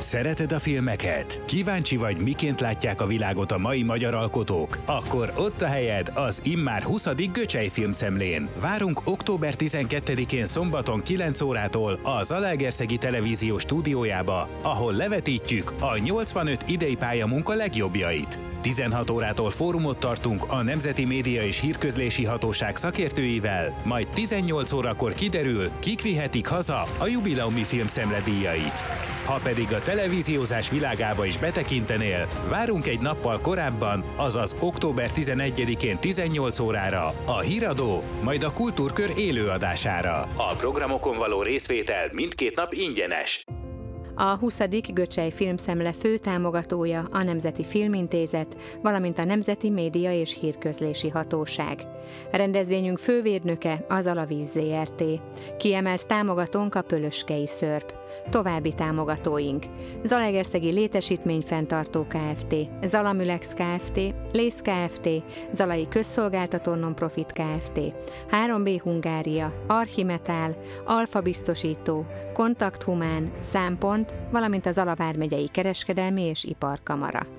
Szereted a filmeket? Kíváncsi vagy, miként látják a világot a mai magyar alkotók? Akkor ott a helyed az immár 20. Göcsej Filmszemlén. Várunk október 12-én szombaton 9 órától a Zalaegerszegi Televízió stúdiójába, ahol levetítjük a 85 idei pályamunka legjobbjait. 16 órától fórumot tartunk a Nemzeti Média és Hírközlési Hatóság szakértőivel, majd 18 órakor kiderül, kik vihetik haza a jubileumi filmszemle díjait. Ha pedig a televíziózás világába is betekintenél, várunk egy nappal korábban, azaz október 11-én 18 órára a Híradó, majd a Kultúrkör élőadására. A programokon való részvétel mindkét nap ingyenes. A 20. Göcsej Filmszemle fő támogatója a Nemzeti Filmintézet, valamint a Nemzeti Média és Hírközlési Hatóság. A rendezvényünk fővédnöke az Alavíz Zrt. Kiemelt támogatónk a Pölöskei Szörp. További támogatóink: Zalaegerszegi Létesítményfenntartó Kft., Zalamülex Kft., Lész Kft., Zalai Közszolgáltató Nonprofit Kft., 3B Hungária, Archimetál, Alfa Biztosító, Kontakt Humán, Számpont, valamint a Zala vármegyei Kereskedelmi és Iparkamara.